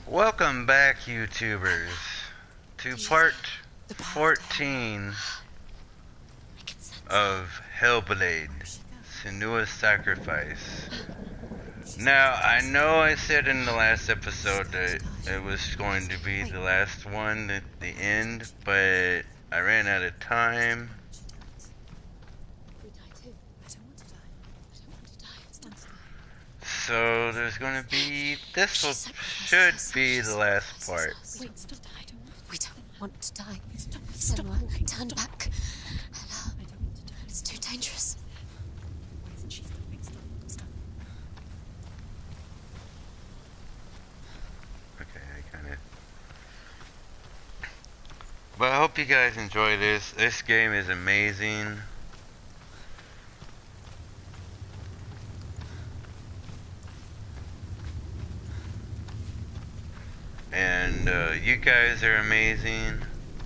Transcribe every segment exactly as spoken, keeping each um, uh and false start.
Welcome back, YouTubers, to part fourteen of Hellblade: Senua's Sacrifice. Now, I know I said in the last episode that it was going to be the last one at the end, but I ran out of time. So there's going to be, this will, should be the last part. Wait, stop. I don't want. We don't want to die. Stop. Stop. Senua, turn back. Hello. I don't want to die. It's too dangerous. Why isn't she stopping? Stop. Stop. Okay, I kind of. But I hope you guys enjoy this. This game is amazing. And uh, you guys are amazing.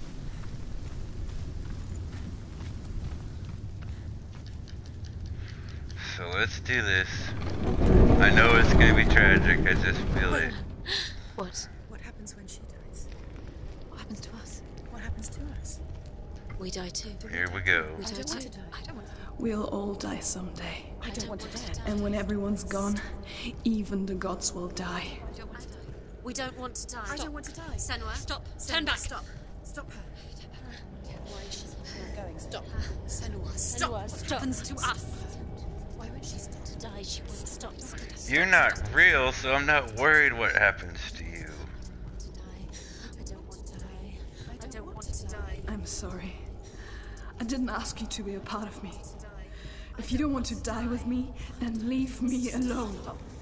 So let's do this. I know it's gonna be tragic, I just feel it. What? What happens when she dies? What happens to us? What happens to us? We die too. Here we go. We I die don't want too. to die. I don't want to die. We'll all die someday. I don't want to die. And when everyone's gone, even the gods will die. I don't want to die. We don't want to die. I don't want to die. Senua, stop. Senua, Turn back. Stop. Stop her. Why is she Going. Stop. Senua, stop. What Stop. happens to us? Why won't she stop to die? She won't stop. You're not real, so I'm not worried what happens to you. I don't want to die. I don't want to die. I'm sorry. I didn't ask you to be a part of me. If you don't want to die with me, then leave me alone.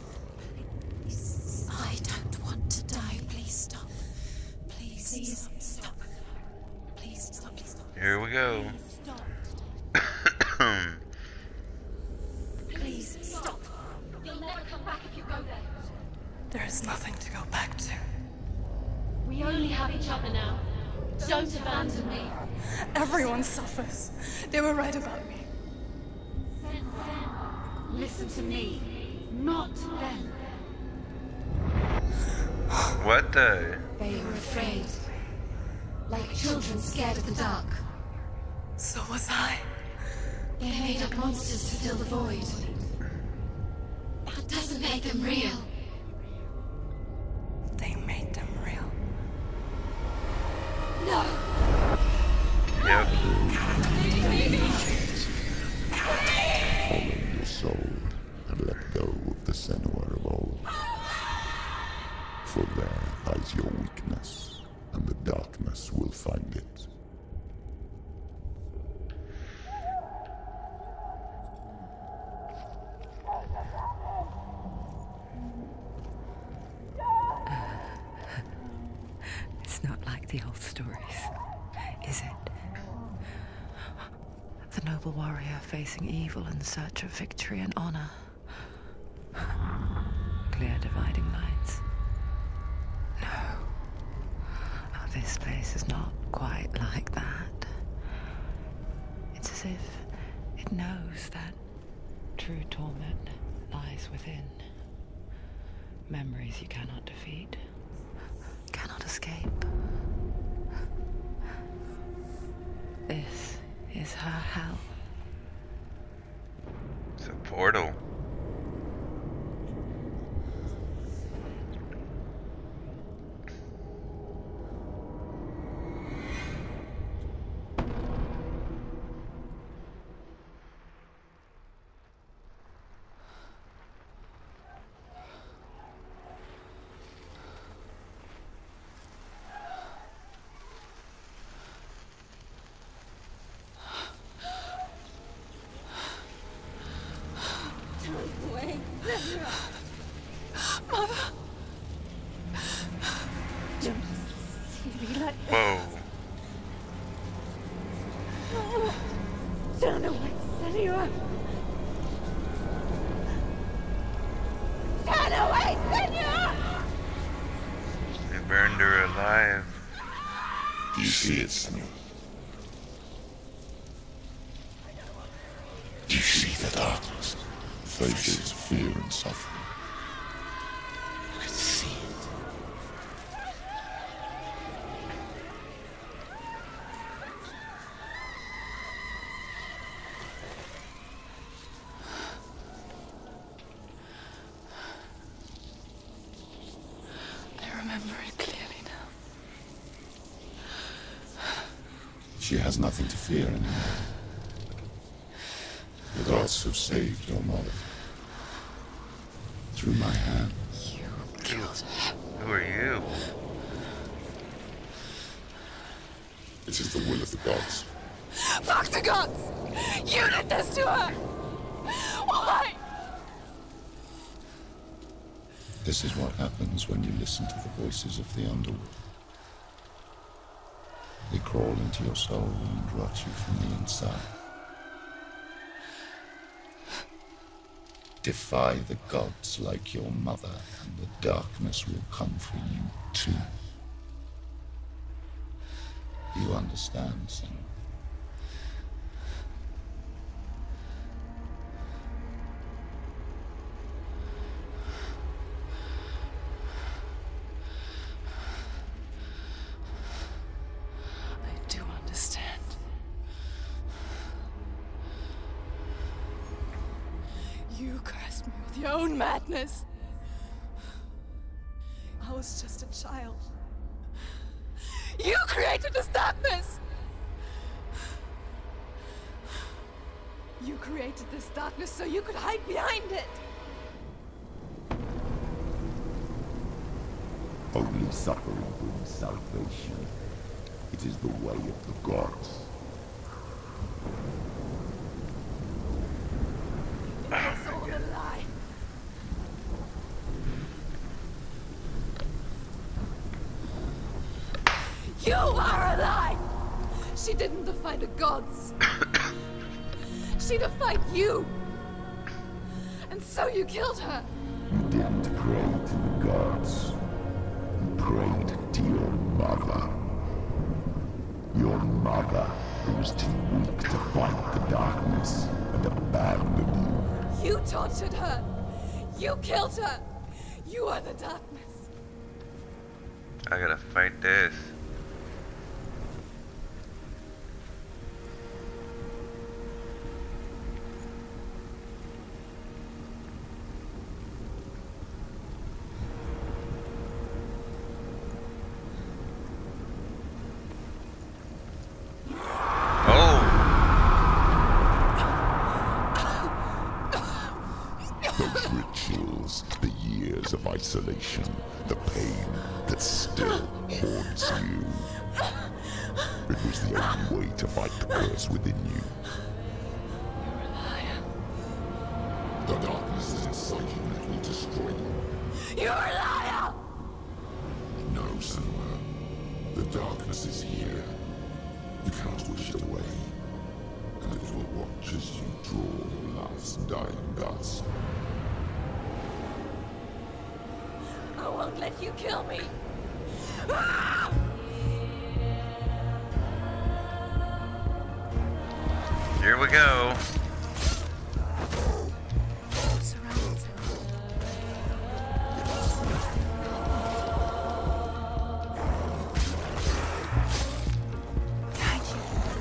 I don't want to die. Please stop. Please, Please stop. stop. Please stop. Please stop. Here we go. Please stop. You'll never come back if you go there. There is nothing to go back to. We only have each other now. Don't abandon me. Everyone suffers. They were right about me. Listen to me, not them. What the? They were afraid. Like children scared of the dark. So was I. They made up monsters to fill the void. That doesn't make them real. They made them real. No! Yep. Follow your soul and let go of the Senua of old. For there lies your weakness, and the darkness will find it. It's not like the old stories, is it? The noble warrior facing evil in search of victory and honor. Clear dividing lines. No. Oh, this place is not quite like that. It's as if it knows that true torment lies within. Memories you cannot defeat, cannot escape. This is her hell. It's a portal. Whoa. Turn away, Senua. Turn away, Senua! They burned her alive. Do you see it, Senua? Do you see the darkness? Faces fear and suffering. I could see it. very clearly now. She has nothing to fear anymore. The gods have saved your mother. Through my hand. You killed her. Who are you? It is the will of the gods. Fuck the gods! You did this to her! Why? This is what happens when you listen to the voices of the underworld. They crawl into your soul and rot you from the inside. Defy the gods like your mother, and the darkness will come for you too. Do you understand, Senua? I do understand. You cursed me with your own madness. I was just a child. You created this darkness! You created this darkness so you could hide behind it! Only suffering brings salvation. It is the way of the gods. It was all a lie. You are a lie! She didn't defy the gods. She defied you. And so you killed her. You didn't pray to the gods. You prayed to your mother. Your mother, who was too weak to fight the darkness and abandoned you. You tortured her. You killed her. You are the darkness. I gotta fight this. Of isolation, the pain that still haunts you. It was the only way to fight the curse within you. You're a liar. The darkness is inside you and it will destroy you. You're a liar! No, Senua. The darkness is here. You cannot wish it away. And it will watch as you draw your last dying gasp. I won't let you kill me. Here we go. Surrounded. Behind you.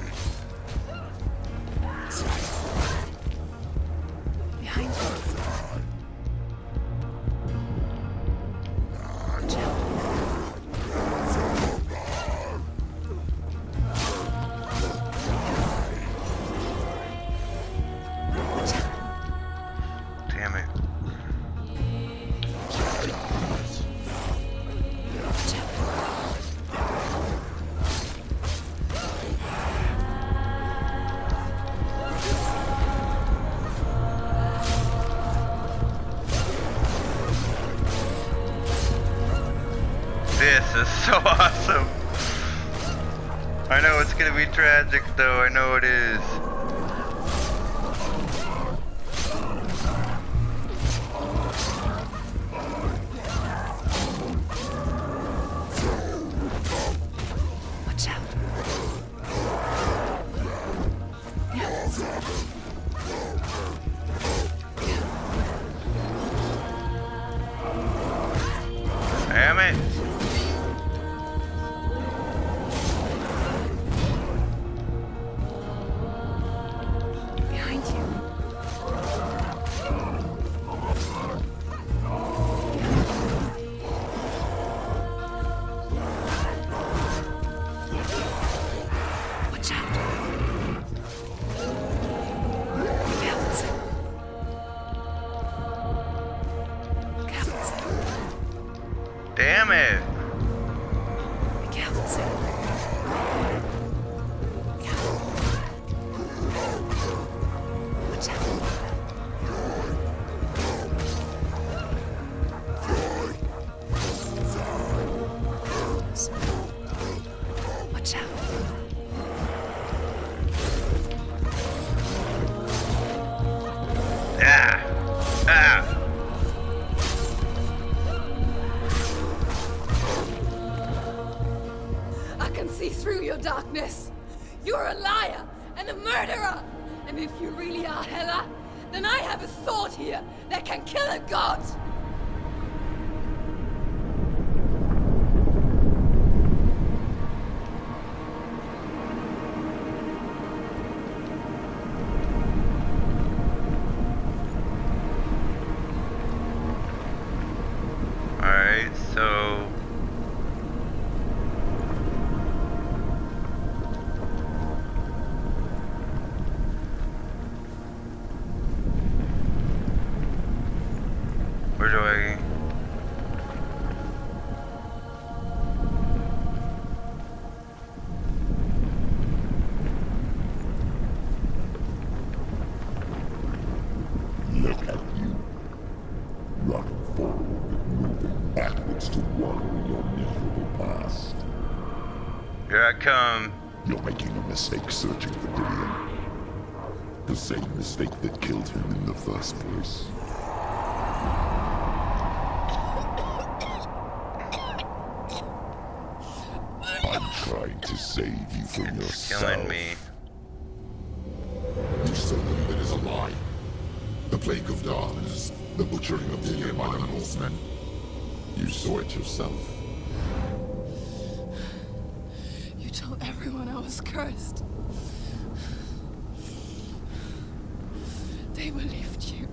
Behind you. This is so awesome. I know it's gonna be tragic though, I know it is. Watch out. Damn it. Damn it! Be careful, Senua. Be careful. Watch out. Watch out. Ah! Ah! I can see through your darkness. You're a liar and a murderer. And if you really are Hela, then I have a sword here that can kill a god. Alright, so... Where do I... Look at you. Running forward, moving backwards to wallow your miserable past. Here I come. You're making a mistake searching for Dillion. The same mistake that killed him in the first place. I'm trying to save you from It's yourself. killing me. You said that it is a lie. The plague of darkness, the butchering of Dillion by the Northmen. You saw it yourself. You told everyone I was cursed. They believed you.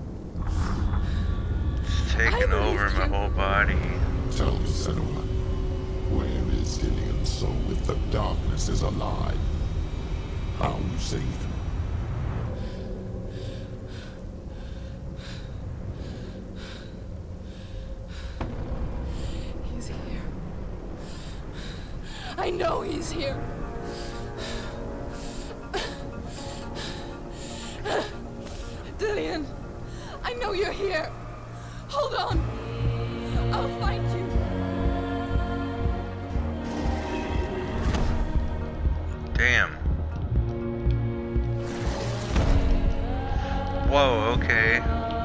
It's taking I over believed my you. whole body. Tell me, Senua, where is Dillion's soul if the darkness is a lie? How you saved him? He's here. I know he's here. Dillion, I know you're here. Hold on. I'll find you. Damn. Whoa, okay.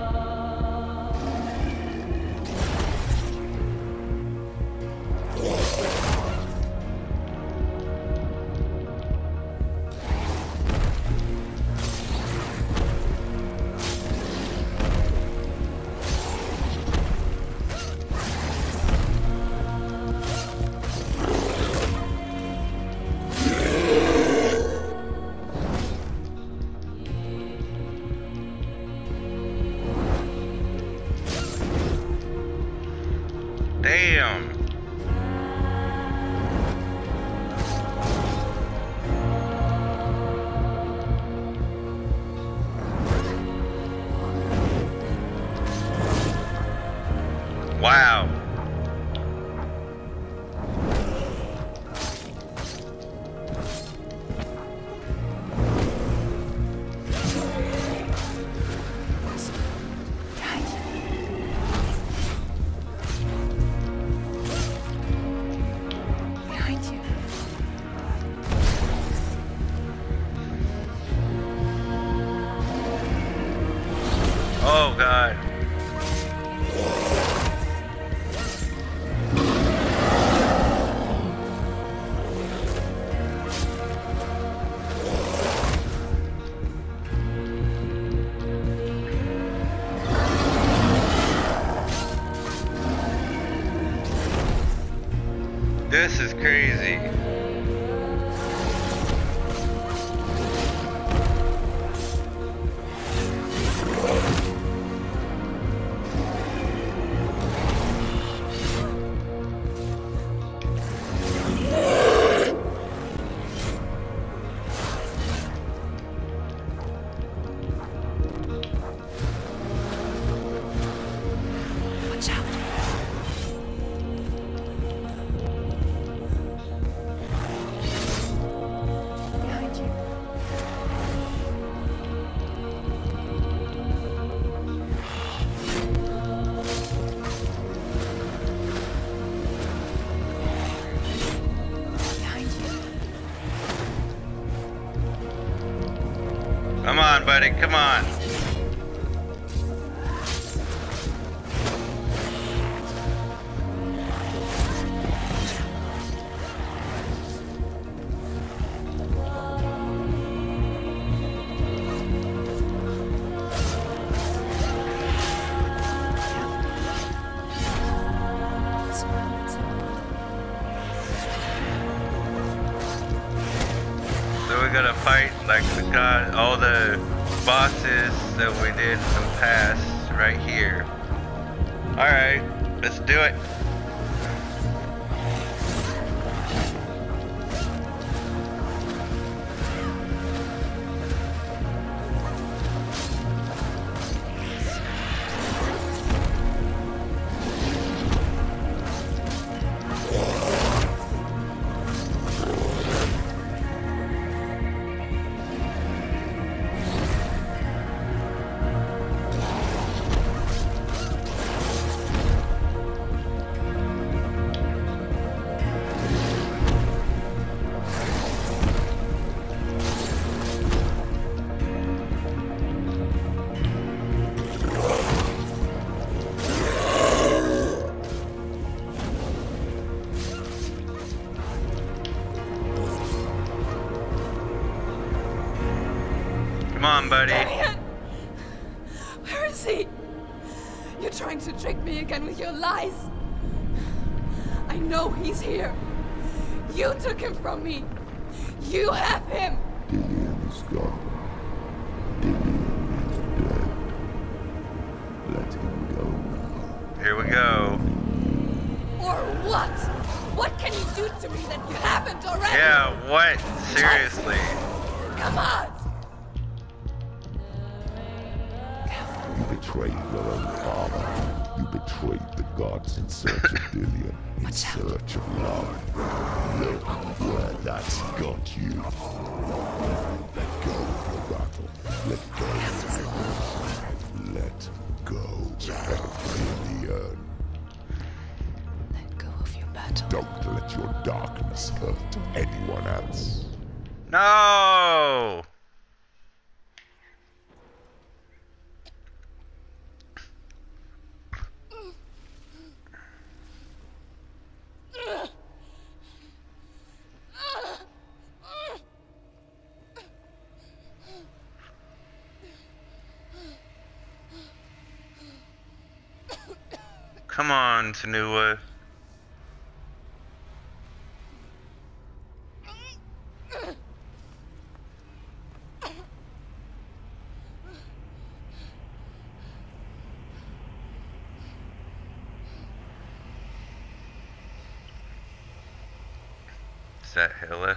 Damn. Wow. Behind you. Oh God. This is crazy. Watch out. buddy. Come on. So we gotta fight like the god, all the bosses that we did in the past right here. Alright, let's do it. Come on, buddy. Damien! Where is he? You're trying to trick me again with your lies. I know he's here. You took him from me. You have him. Dillion is gone. Dillion is dead. Let him go now. Here we go. Or what? What can you do to me that you haven't already? Yeah, what? Seriously. Come on! You betrayed your own father. You betrayed the gods in search of Dillion, in search of love. Look where that's got you. Let go of your battle. Let go of your Let go of the urn. Let go of your battle. Don't let your darkness hurt anyone else. No! Come on, Senua. Is that Hela?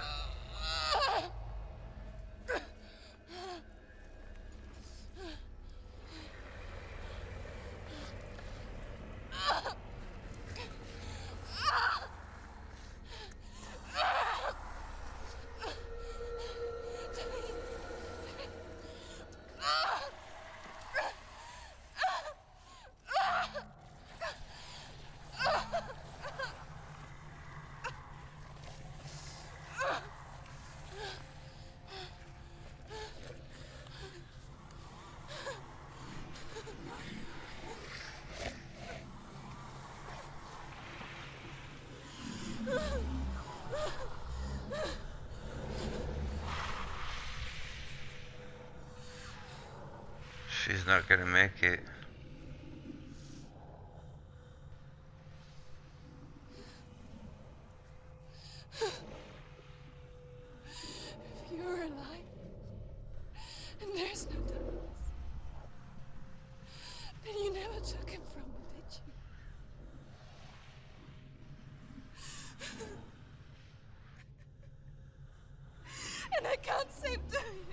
She's not gonna make it. If you're alive, and there's no darkness, then you never took him from me, did you? And I can't save Dillion.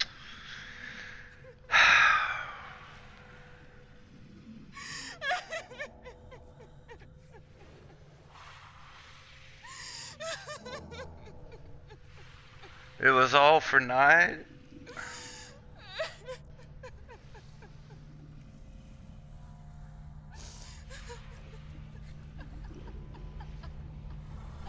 It was all for naught?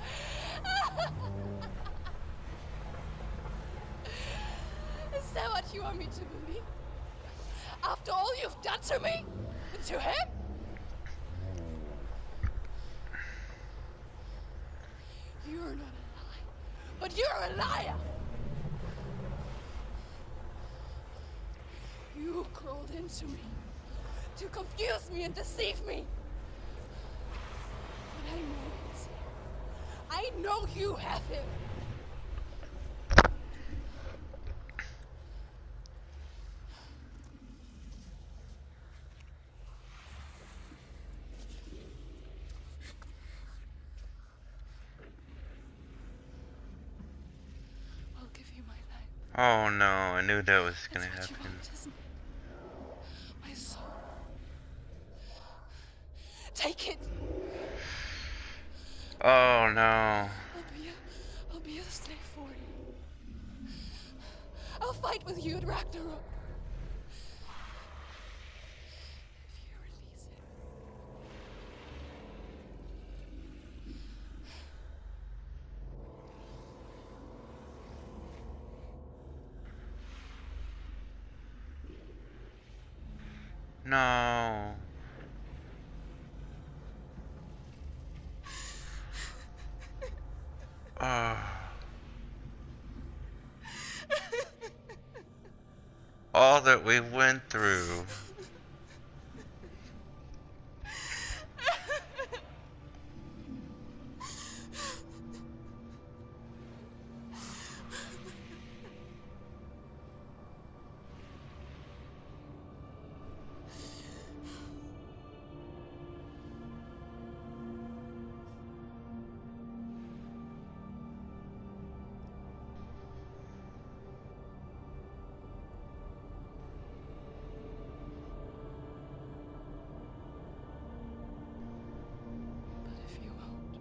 Is that what you want me to believe? After all you've done to me? And to him? You're not a liar, but you're a liar! You crawled into me to confuse me and deceive me. But I know he's here. I know you have him. I'll give you my life. Oh no, I knew that was gonna That's what you happen. want, isn't it? My soul. Take it. Oh no. I'll be a, I'll be a slave for you. I'll fight with you at Ragnarok. If you release it. No. Oh. All that we went through. But if you won't,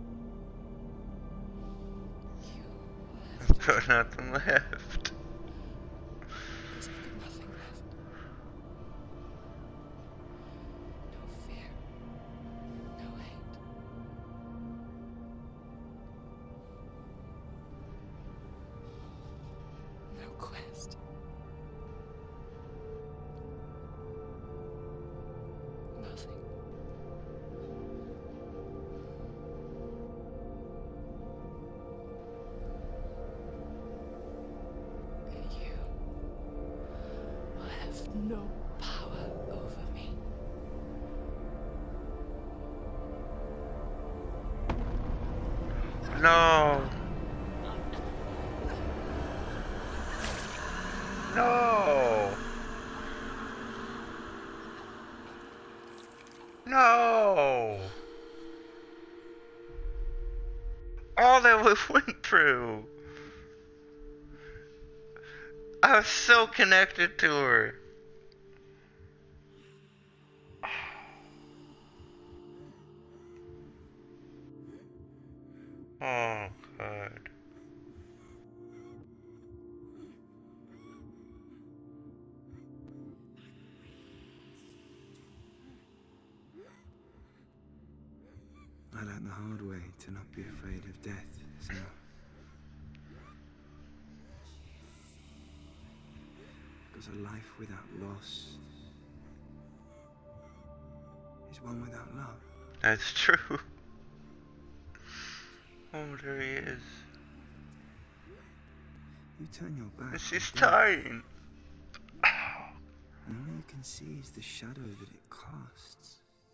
you will have I've to got nothing left. because I've got nothing left. No fear. No hate. No quest. Nothing. And you will have no power over me. No. No. No. All that we went through. I was so connected to her. Oh, God. I learned the hard way to not be afraid of death, so... Because a life without loss is one without love. That's true. Oh, there he is. You turn your back And she's on death, dying. and all you can see is the shadow that it casts.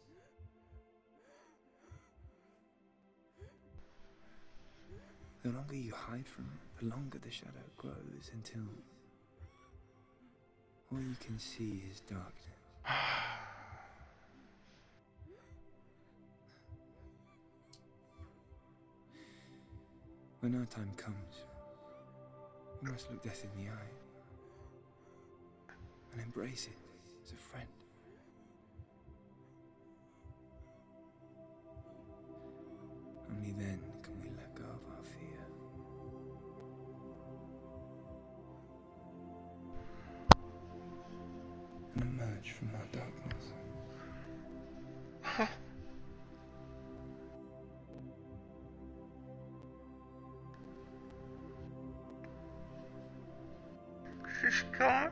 The longer you hide from it, the longer the shadow grows until all you can see is darkness. When our time comes, we must look death in the eye and embrace it as a friend. Only then can we let go of our fear. And emerge from our darkness. She's gosh, God.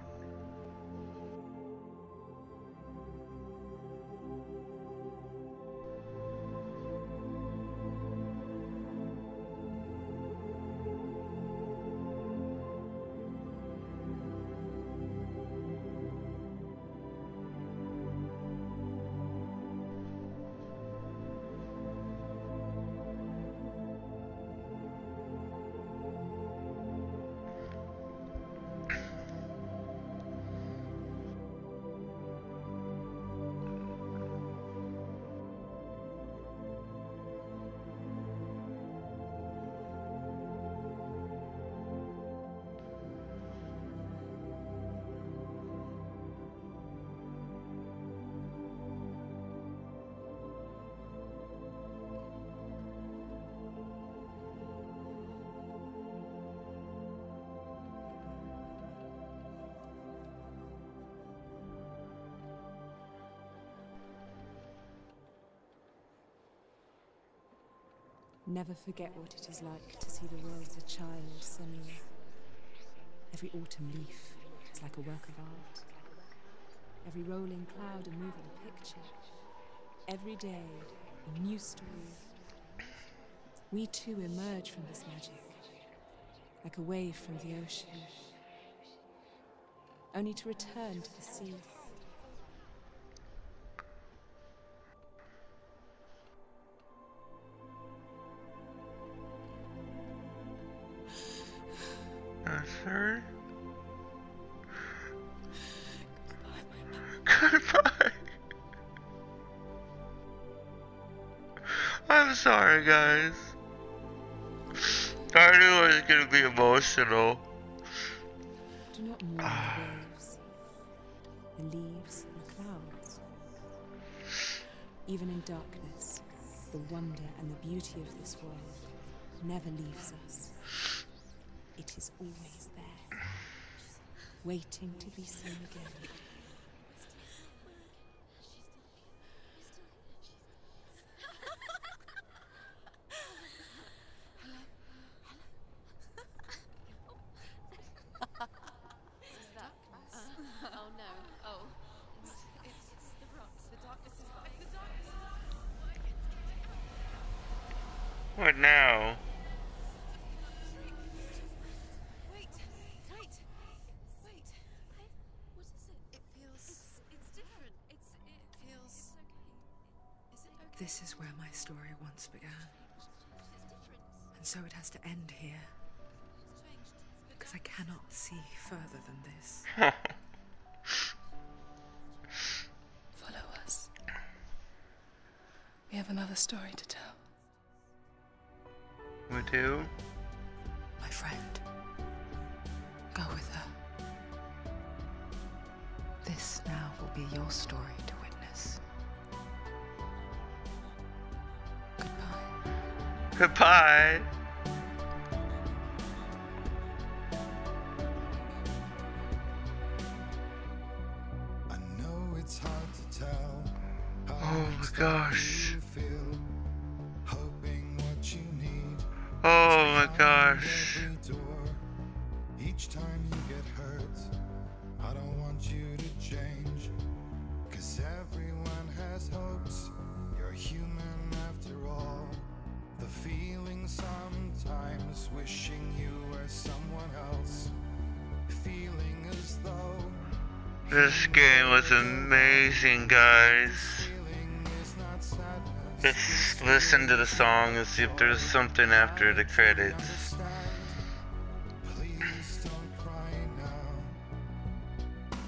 Never forget what it is like to see the world as a child, Senua. Every autumn leaf is like a work of art. Every rolling cloud a moving picture. Every day, a new story. We too emerge from this magic, like a wave from the ocean, only to return to the sea. I'm sorry. Goodbye. I'm sorry, guys. I knew I was gonna be emotional. Do not mourn the waves, the leaves, and the clouds. Even in darkness, the wonder and the beauty of this world never leaves us. It is always there, waiting to be seen again. Oh no. Oh. It's, it's the rocks. The darkness is behind. The darkness is What now? Wait. Wait. Wait. What is it? It feels. It's, it's different. It's. It feels. It's okay. Is it okay? This is where my story once began. It's different. And so it has to end here. It's changed. Because I cannot see further than this. Follow us. We have another story to tell. We do? My friend, go with her. This now will be your story to witness. Goodbye. Goodbye. I know it's hard to tell. Oh my gosh. You feel, hoping what you need. Oh my gosh. Every door. Each time you get hurt, I don't want you to change. Cause everyone has hopes. You're human after all. The feeling sometimes wishing you were someone else. Feeling as though This game was amazing, guys. feeling is not sadness. Let's listen to the song and see if there's something after the credits. Please don't cry now.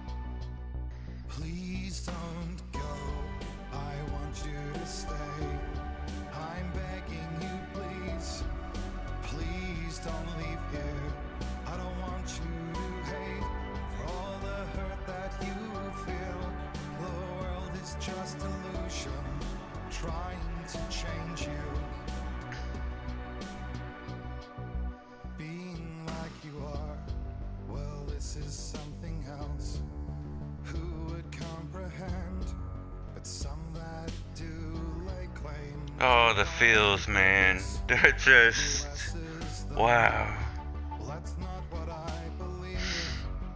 Please don't go. I want you to stay. I'm begging you, please. Please don't leave here. I don't want you to hate for all the hurt that you feel. The world is just illusion, trying to change you. Being like you are, well, this is something else. Who would comprehend? But some that do lay claim. Oh, the feels, man. They're just. Wow. Well, that's not what I believe.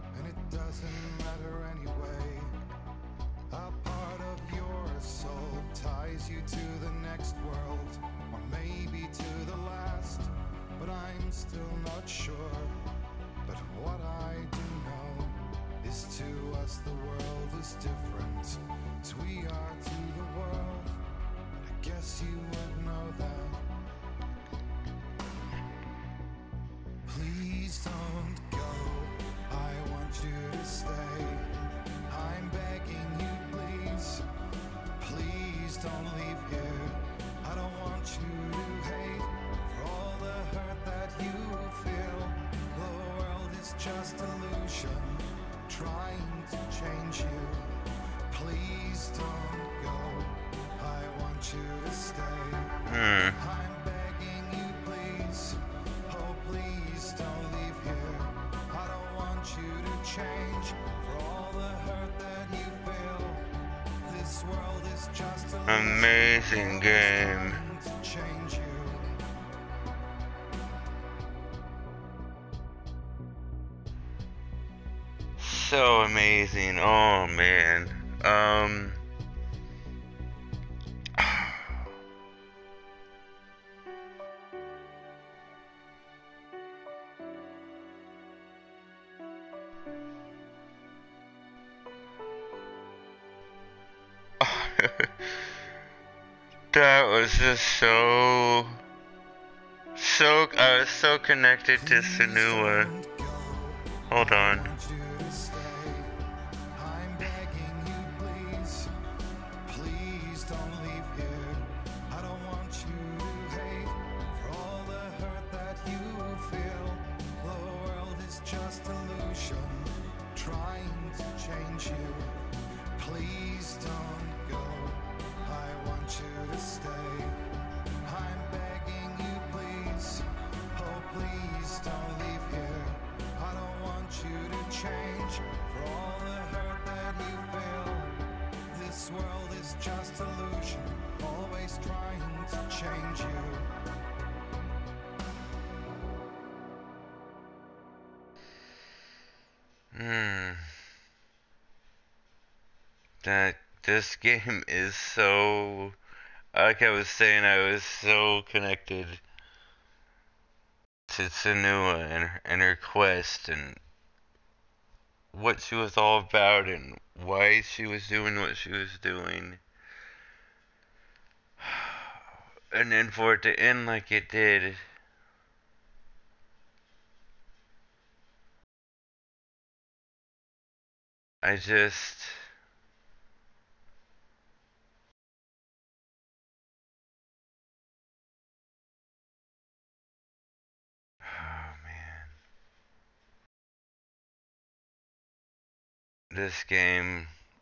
else you would know that. Please don't go, I want you to stay. I'm begging you, please. Please don't leave here. I don't want you to hate for all the hurt that you feel. The world is just illusion, trying to change you. Please don't go, I want you to stay. Hmm. I'm begging you, please. Oh, please don't leave here. I don't want you to change for all the hurt that you feel. This world is just illusion, Amazing game. trying to change you. So amazing. Oh man. Um that was just so so I was so connected to Senua. Hold on. I'm begging you, please. Please don't leave here. I don't want you to hate for all the hurt that you feel. The world is just illusion, trying to change you. Please don't go. I want you to stay. I'm begging you, please. Oh, please don't leave here. I don't want you to change for all the hurt that you feel. This world is just illusion, always trying to change you. Hmm. That this game is so, like I was saying, I was so connected to Senua and her, and her quest and what she was all about and why she was doing what she was doing. And then for it to end like it did, I just... Oh man. This game...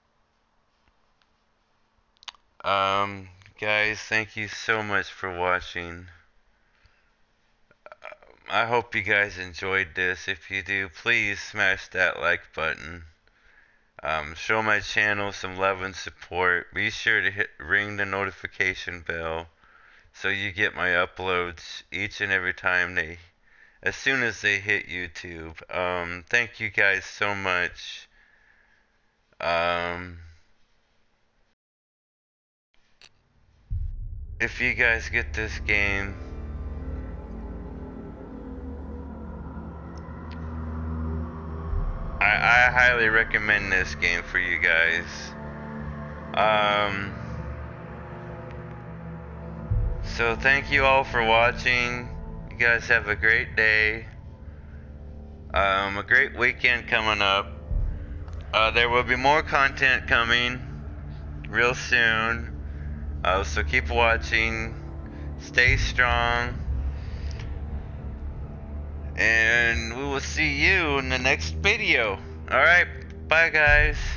Um, guys, thank you so much for watching. I hope you guys enjoyed this. If you do, please smash that like button. Um, show my channel some love and support. Be sure to hit ring the notification bell so you get my uploads each and every time they, as soon as they hit YouTube. Um, thank you guys so much. Um, if you guys get this game, I, I highly recommend this game for you guys. Um, so thank you all for watching. You guys have a great day. Um, a great weekend coming up. Uh, there will be more content coming real soon. Uh, so keep watching. Stay strong. And we will see you in the next video. Alright, bye guys.